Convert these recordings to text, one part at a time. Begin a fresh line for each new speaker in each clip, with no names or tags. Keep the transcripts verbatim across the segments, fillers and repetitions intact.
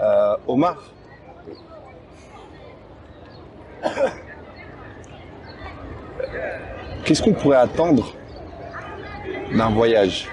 Euh, Omar, qu'est-ce qu'on pourrait attendre d'un voyage?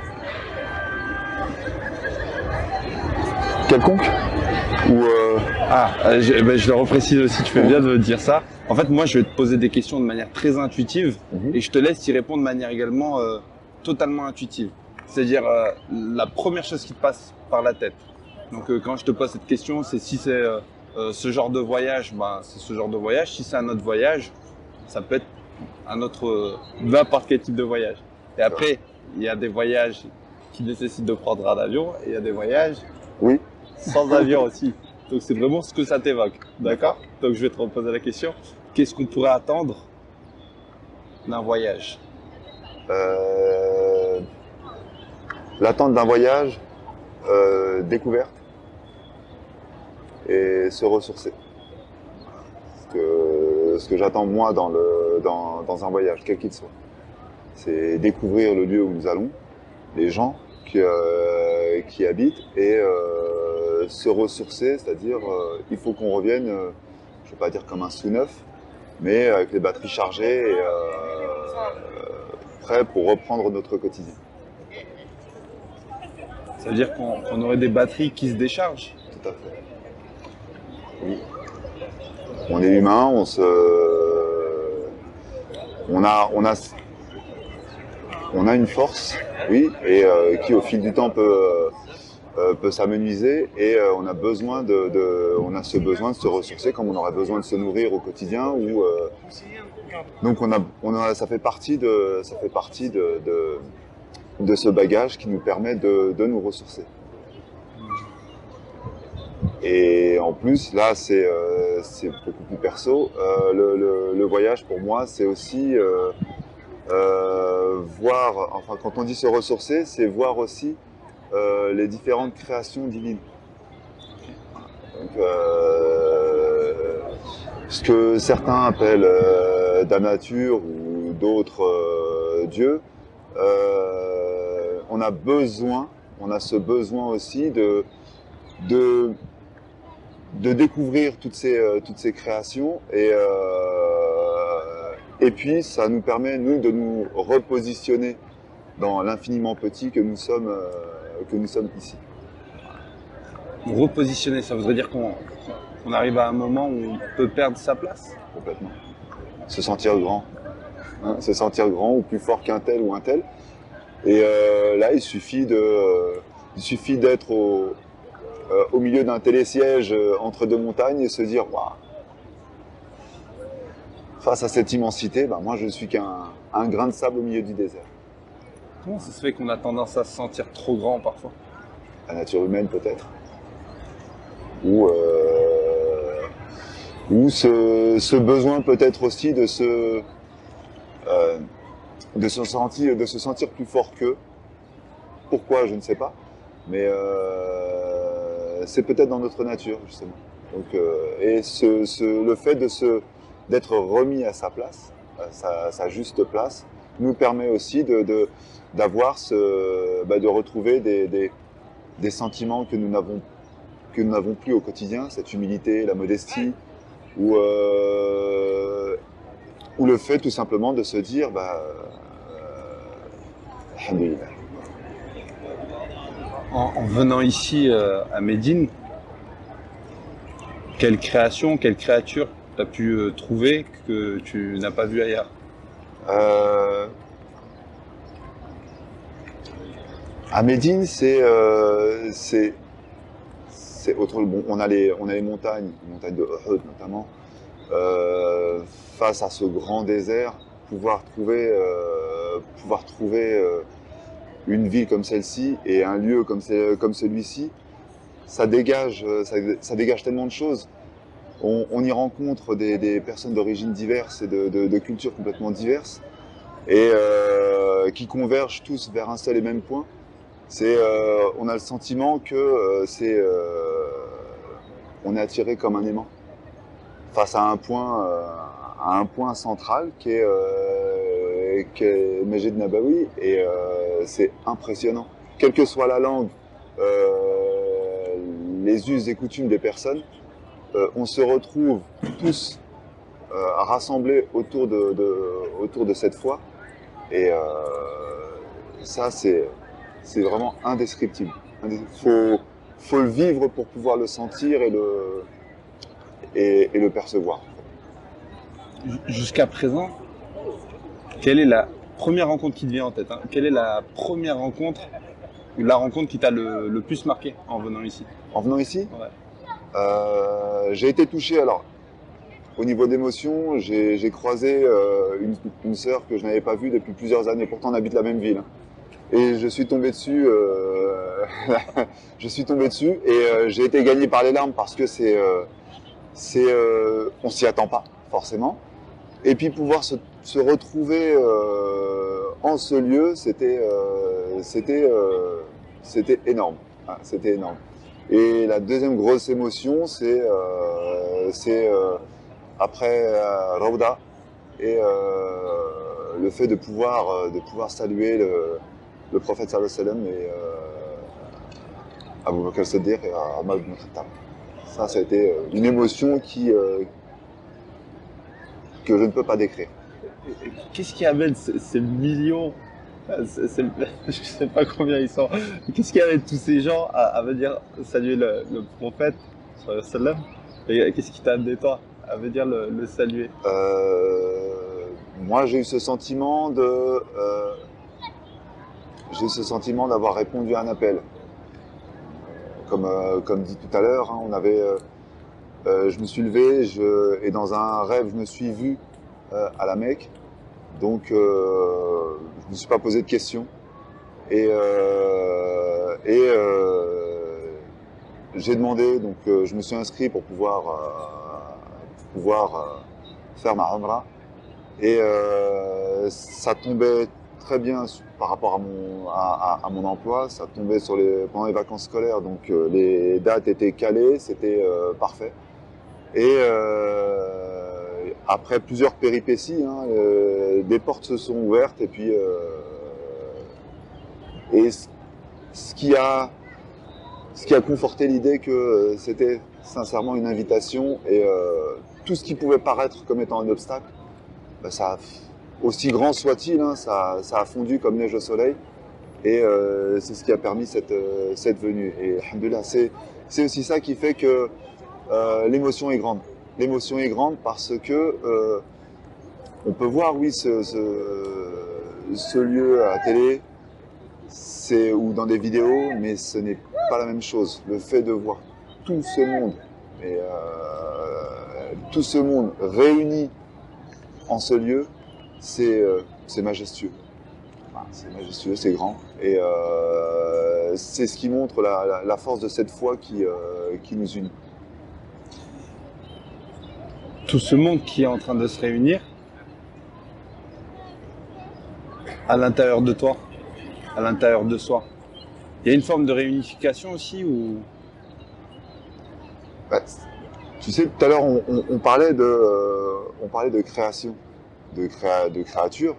Quelconque? Ou euh...
Ah, euh, je, ben, je le reprécise aussi, tu fais bien de me dire ça. En fait, moi, je vais te poser des questions de manière très intuitive
Mhm.
et je te laisse y répondre de manière également euh, totalement intuitive. C'est-à-dire euh, la première chose qui te passe par la tête. Donc, euh, quand je te pose cette question, c'est si c'est euh, euh, ce genre de voyage, ben, c'est ce genre de voyage. Si c'est un autre voyage, ça peut être un autre, euh, n'importe quel type de voyage. Et après, il y a des voyages qui nécessitent de prendre un avion et il y a des voyages
Oui.
sans avion aussi. Donc c'est vraiment ce que ça t'évoque. D'accord? Donc je vais te reposer la question. Qu'est-ce qu'on pourrait attendre d'un voyage?
Euh... L'attente d'un voyage, euh, découverte et se ressourcer. Ce que, ce que j'attends moi dans, le, dans, dans un voyage, quel qu'il soit. C'est découvrir le lieu où nous allons, les gens qui, euh, qui habitent et euh, se ressourcer, c'est-à-dire euh, il faut qu'on revienne, euh, je ne veux pas dire comme un sous-neuf, mais avec les batteries chargées et euh, prêts pour reprendre notre quotidien.
Ça veut dire qu'on qu'on aurait des batteries qui se déchargent?
Tout à fait. Oui. On est humain, on se, on a, on a, on a une force, oui, et euh, qui au fil du temps peut, euh, peut s'amenuiser, et euh, on a besoin de, de, on a ce besoin de se ressourcer, comme on aurait besoin de se nourrir au quotidien, ou euh, donc on a, on a, ça fait partie de, ça fait partie de, de, de ce bagage qui nous permet de, de nous ressourcer. Et en plus, là, c'est euh, beaucoup plus perso. Euh, le, le, le voyage, pour moi, c'est aussi euh, euh, voir, enfin, quand on dit se ressourcer, c'est voir aussi euh, les différentes créations divines. Donc, euh, ce que certains appellent euh, la nature ou d'autres euh, dieux, euh, on a besoin, on a ce besoin aussi de, de de découvrir toutes ces, euh, toutes ces créations et, euh, et puis ça nous permet, nous, de nous repositionner dans l'infiniment petit que nous sommes, euh, que nous sommes ici.
Repositionner, ça voudrait dire qu'on qu'on arrive à un moment où on peut perdre sa place?
Complètement. Se sentir grand. Hein, se sentir grand ou plus fort qu'un tel ou un tel. Et euh, là, il suffit de, euh, il suffit d'être au, euh, au milieu d'un télésiège euh, entre deux montagnes et se dire waouh. Face à cette immensité, ben moi je suis qu'un un grain de sable au milieu du désert.
Comment ça se fait qu'on a tendance à se sentir trop grand parfois?
La nature humaine peut-être. Ou, euh, ou ce, ce besoin peut-être aussi de se, euh, de, se sentir, de se sentir plus fort qu'eux. Pourquoi, je ne sais pas. Mais euh, c'est peut-être dans notre nature, justement. Donc, euh, et ce, ce, le fait de se d'être remis à sa place, à sa, sa juste place, nous permet aussi de, de, d'avoir ce, bah, de retrouver des, des, des sentiments que nous n'avons que nous n'avons plus au quotidien, cette humilité, la modestie, ou, euh, ou le fait tout simplement de se dire, bah, euh, alhamdoulilah.
En, en venant ici euh, à Médine, quelle création, quelle créature tu as pu euh, trouver que tu n'as pas vu ailleurs?
Euh, à Médine, c'est euh, c'est autre. Bon, on a les on a les montagnes, les montagnes de Uhud notamment. Euh, face à ce grand désert, pouvoir trouver euh, pouvoir trouver euh, une ville comme celle-ci et un lieu comme comme celui-ci, ça dégage ça, ça dégage tellement de choses. On, on y rencontre des, des personnes d'origines diverses et de, de, de cultures complètement diverses et euh, qui convergent tous vers un seul et même point. C'est, euh, on a le sentiment que euh, c'est, euh, on est attiré comme un aimant face à un point, euh, à un point central qui est, euh, qui est Mesjid Nabawi et euh, c'est impressionnant. Quelle que soit la langue, euh, les us et coutumes des personnes, euh, on se retrouve tous euh, rassemblés autour de, de, autour de cette foi. Et euh, ça, c'est vraiment indescriptible. Il faut, faut le vivre pour pouvoir le sentir et le, et, et le percevoir.
Jusqu'à présent, quelle est la première rencontre qui te vient en tête, hein? Quelle est la première rencontre ou la rencontre qui t'a le, le plus marqué en venant ici?
En venant ici,
ouais.
euh, j'ai été touché. Alors, au niveau d'émotion, j'ai croisé euh, une, une sœur que je n'avais pas vue depuis plusieurs années. Pourtant, on habite la même ville. Et je suis tombé dessus. Euh, je suis tombé dessus et euh, j'ai été gagné par les larmes parce que c'est, euh, c'est, euh, on s'y attend pas forcément. Et puis pouvoir se, se retrouver euh, en ce lieu, c'était, euh, c'était, euh, c'était énorme. Hein, c'était énorme. Et la deuxième grosse émotion, c'est, euh, c'est euh, après euh, Rawda et euh, le fait de pouvoir, de pouvoir saluer le, le prophète sallallahu alayhi wa sallam et euh, Abu Bakr as-Siddiq et Omar ibn Khattab. Ça, ça a été une émotion qui, euh, que je ne peux pas décrire.
Qu'est-ce qui amène ces, ces millions, c'est, c'est, je ne sais pas combien ils sont, qu'est-ce qui amène tous ces gens à, à venir saluer le, le prophète sallallahu alayhi wa sallam? Et qu'est-ce qui t'a amené toi à venir le, le saluer?
euh, Moi, j'ai eu ce sentiment de... Euh, j'ai eu ce sentiment d'avoir répondu à un appel. Comme, euh, comme dit tout à l'heure, hein, on avait, euh, euh, je me suis levé je, et dans un rêve, je me suis vu euh, à la Mecque. Donc, euh, je ne me suis pas posé de questions. Et, euh, et euh, j'ai demandé, donc euh, je me suis inscrit pour pouvoir, euh, pour pouvoir euh, faire ma Umrah. Et euh, ça tombait très bien par rapport à mon, à, à, à mon emploi, ça tombait sur les, pendant les vacances scolaires, donc euh, les dates étaient calées, c'était euh, parfait. Et euh, après plusieurs péripéties, hein, euh, des portes se sont ouvertes et puis euh, et ce, ce qui a ce qui a conforté l'idée que c'était sincèrement une invitation et euh, tout ce qui pouvait paraître comme étant un obstacle, ben ça a, aussi grand soit-il, hein, ça, ça a fondu comme neige au soleil et euh, c'est ce qui a permis cette, euh, cette venue. Et alhamdoulilah, c'est aussi ça qui fait que euh, l'émotion est grande. L'émotion est grande parce que euh, on peut voir, oui, ce, ce, ce lieu à la télé ou dans des vidéos, mais ce n'est pas la même chose. Le fait de voir tout ce monde, et, euh, tout ce monde réuni en ce lieu, c'est euh, majestueux. Enfin, c'est majestueux, c'est grand. Et euh, c'est ce qui montre la, la, la force de cette foi qui, euh, qui nous unit.
Tout ce monde qui est en train de se réunir à l'intérieur de toi, à l'intérieur de soi. Il y a une forme de réunification aussi ou...
Bah, tu sais, tout à l'heure, on, on, on, parlait de, euh, on parlait de création, de, créa, de créature.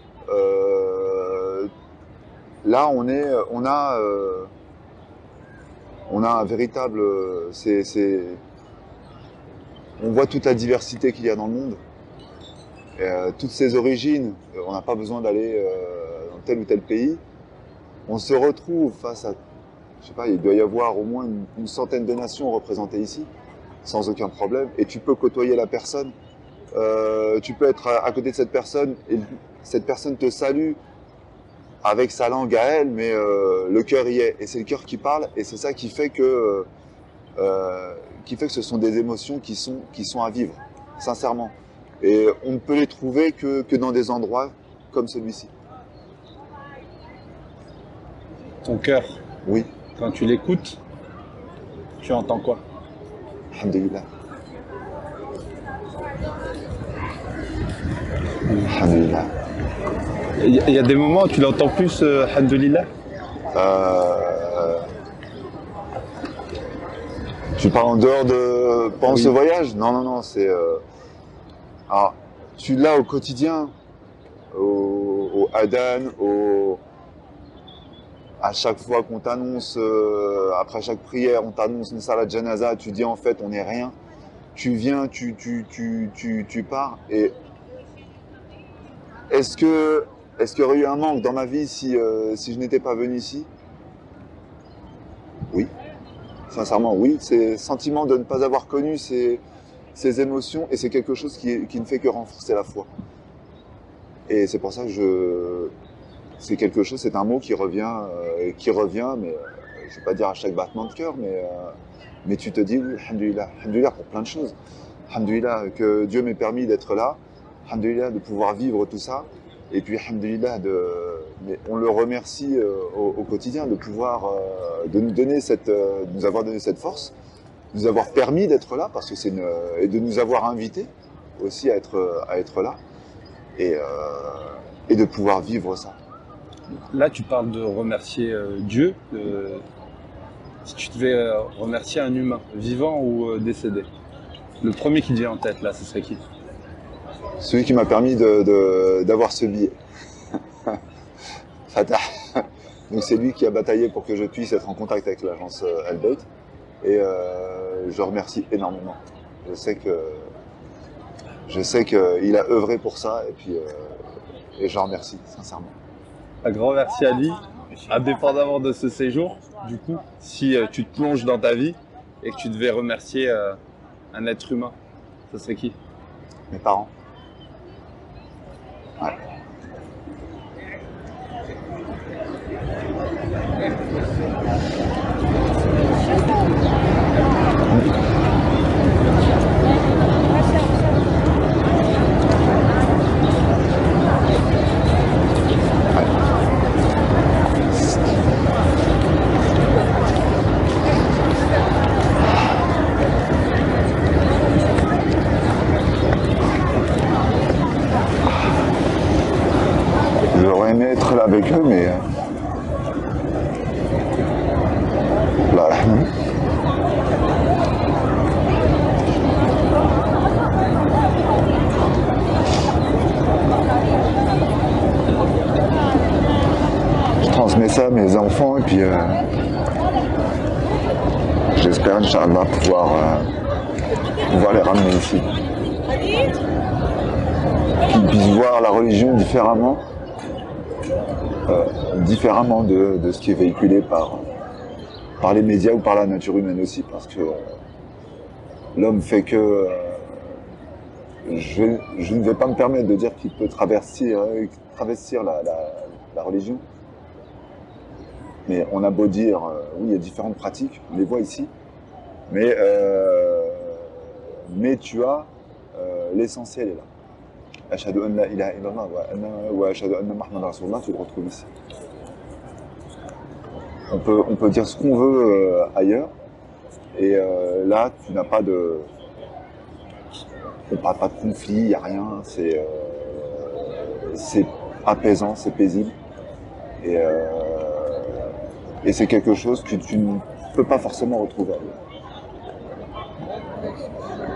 Euh, là, on, est, on, a, euh, on a un véritable... c'est, c'est, on voit toute la diversité qu'il y a dans le monde. Et, euh, toutes ces origines, on n'a pas besoin d'aller euh, dans tel ou tel pays. On se retrouve face à... Je sais pas, il doit y avoir au moins une, une centaine de nations représentées ici, sans aucun problème. Et tu peux côtoyer la personne, euh, tu peux être à, à côté de cette personne, et cette personne te salue avec sa langue à elle, mais euh, le cœur y est. Et c'est le cœur qui parle, et c'est ça qui fait que, euh, qui fait que ce sont des émotions qui sont, qui sont à vivre, sincèrement. Et on ne peut les trouver que, que dans des endroits comme celui-ci.
Ton cœur,
oui.
Quand tu l'écoutes, tu entends quoi?
Alhamdulillah. Alhamdulillah.
Il y, y a des moments où tu l'entends plus, euh, Alhamdulillah
euh, Tu parles en dehors de... pendant oui. ce voyage? Non, non, non, c'est... Euh... Alors, tu l'as au quotidien, au, au Adhan, au... à chaque fois qu'on t'annonce, euh, après chaque prière, on t'annonce une salat janaza, tu dis en fait on n'est rien. Tu viens, tu, tu, tu, tu, tu pars. Et est-ce que, est-ce qu'il y aurait eu un manque dans ma vie si, euh, si je n'étais pas venu ici? Oui. Sincèrement, oui. C'est le sentiment de ne pas avoir connu ces, ces émotions, et c'est quelque chose qui, qui ne fait que renforcer la foi. Et c'est pour ça que je, c'est quelque chose, c'est un mot qui revient, euh, qui revient, mais euh, je vais pas dire à chaque battement de cœur, mais, euh, mais tu te dis oui, alhamdoulilah, alhamdoulilah pour plein de choses. Alhamdoulilah que Dieu m'ait permis d'être là, alhamdoulilah de pouvoir vivre tout ça, et puis alhamdoulilah de, mais on le remercie euh, au, au quotidien de pouvoir, euh, de nous donner cette, euh, de nous avoir donné cette force, de nous avoir permis d'être là, parce que c'est une, et de nous avoir invités aussi à être, à être là, et, euh, et de pouvoir vivre ça.
Là, tu parles de remercier euh, Dieu. Euh, si tu devais euh, remercier un humain, vivant ou euh, décédé, le premier qui te vient en tête, là, ce serait qui?
Celui qui m'a permis de, de, d'avoir ce billet. Fatah. Donc c'est lui qui a bataillé pour que je puisse être en contact avec l'agence euh, Al-Bayt. Et euh, je remercie énormément. Je sais que je sais qu'il a œuvré pour ça, et puis euh, et je le remercie sincèrement.
Un grand merci à lui. Indépendamment de ce séjour, du coup, si euh, tu te plonges dans ta vie et que tu devais remercier euh, un être humain, ça serait qui?
Mes parents. Ouais. J'aurais aimé être là avec eux, mais là, je transmets ça à mes enfants, et puis euh, j'espère, Inch'Allah, pouvoir, euh, pouvoir les ramener ici. Qu'ils puissent voir la religion différemment. Euh, différemment de, de ce qui est véhiculé par, par les médias ou par la nature humaine aussi, parce que euh, l'homme fait que euh, je, je ne vais pas me permettre de dire qu'il peut travestir, euh, travestir la, la, la religion, mais on a beau dire, euh, oui, il y a différentes pratiques, on les voit ici, mais, euh, mais tu as euh, l'essentiel est là. Ashhadu an la ilaha illallah wa ashhadu anna Muhammadan Rasulullah, tu le retrouves ici. On peut, on peut dire ce qu'on veut euh, ailleurs, et euh, là, tu n'as pas de, on parle pas de conflit, il n'y a rien, c'est, euh, c'est apaisant, c'est paisible, et, euh, et c'est quelque chose que tu ne peux pas forcément retrouver ailleurs.